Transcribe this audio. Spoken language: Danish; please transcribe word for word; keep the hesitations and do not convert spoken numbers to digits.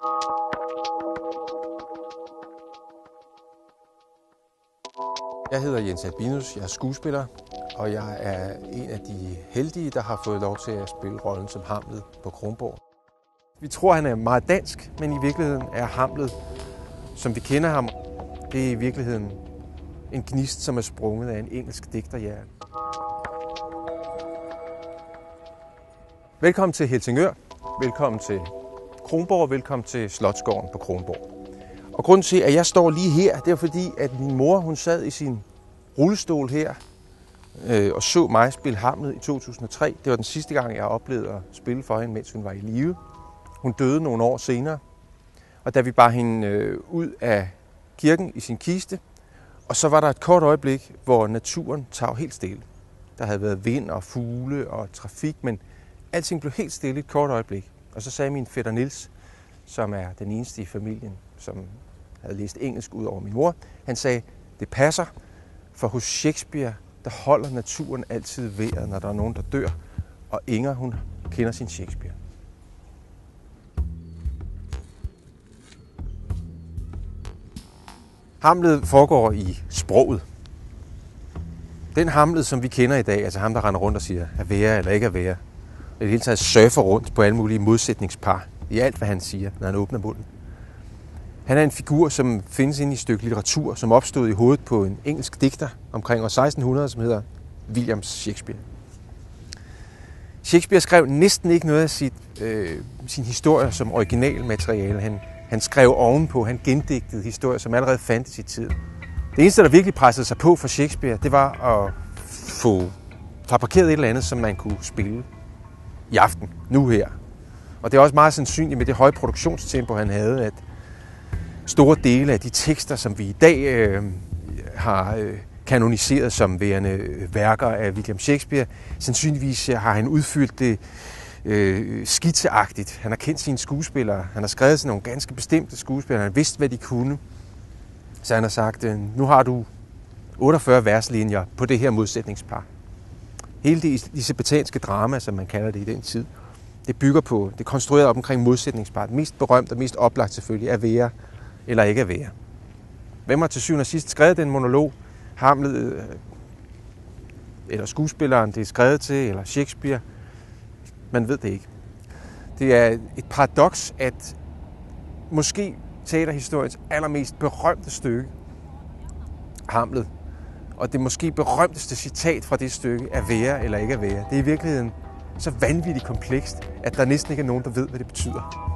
Jeg hedder Jens Albinus, jeg er skuespiller, og jeg er en af de heldige, der har fået lov til at spille rollen som Hamlet på Kronborg. Vi tror, han er meget dansk, men i virkeligheden er Hamlet, som vi kender ham, det er i virkeligheden en gnist, som er sprunget af en engelsk digterhjerne. Velkommen til Helsingør, velkommen til Kronborg, velkommen til Slotsgården på Kronborg. Og grunden til, at jeg står lige her, det er fordi, at min mor hun sad i sin rullestol her øh, og så mig spille Hamlet i to tusind og tre. Det var den sidste gang, jeg oplevede at spille for hende, mens hun var i live. Hun døde nogle år senere, og da vi bar hende øh, ud af kirken i sin kiste, og så var der et kort øjeblik, hvor naturen tager helt stille. Der havde været vind og fugle og trafik, men alting blev helt stille et kort øjeblik. Og så sagde min fætter Niels, som er den eneste i familien, som havde læst engelsk ud over min mor, han sagde, det passer, for hos Shakespeare, der holder naturen altid vejret, når der er nogen, der dør, og Inger, hun kender sin Shakespeare. Hamlet foregår i sproget. Den Hamlet, som vi kender i dag, altså ham, der render rundt og siger, at være eller ikke at være, og i det hele taget surfer rundt på alle mulige modsætningspar i alt, hvad han siger, når han åbner munden. Han er en figur, som findes inde i et stykke litteratur, som opstod i hovedet på en engelsk digter omkring år seksten hundrede, som hedder William Shakespeare. Shakespeare skrev næsten ikke noget af sit, øh, sin historie som originalmateriale. Han, han skrev ovenpå, han gendigtede historier, som allerede fandtes i tiden. Det eneste, der virkelig pressede sig på for Shakespeare, det var at få fabrikeret et eller andet, som man kunne spille i aften, nu her. Og det er også meget sandsynligt med det høje produktionstempo, han havde, at store dele af de tekster, som vi i dag øh, har øh, kanoniseret som værende værker af William Shakespeare, sandsynligvis har han udfyldt det øh, skitseagtigt. Han har kendt sine skuespillere, han har skrevet sådan nogle ganske bestemte skuespillere, han har vidst, hvad de kunne. Så han har sagt, øh, nu har du otteogfyrre verslinjer på det her modsætningspar. Hele det elisabetanske drama, som man kalder det i den tid, det bygger på, det er konstrueret op omkring modsætningspar. Det mest berømt og mest oplagt selvfølgelig er være eller ikke at være. Hvem har til syvende og sidst skrevet den monolog? Hamlet, eller skuespilleren, det er skrevet til, eller Shakespeare? Man ved det ikke. Det er et paradoks, at måske teaterhistoriens allermest berømte stykke, Hamlet, og det måske berømteste citat fra det stykke, er være eller ikke at være. Det er i virkeligheden så vanvittigt komplekst, at der næsten ikke er nogen, der ved, hvad det betyder.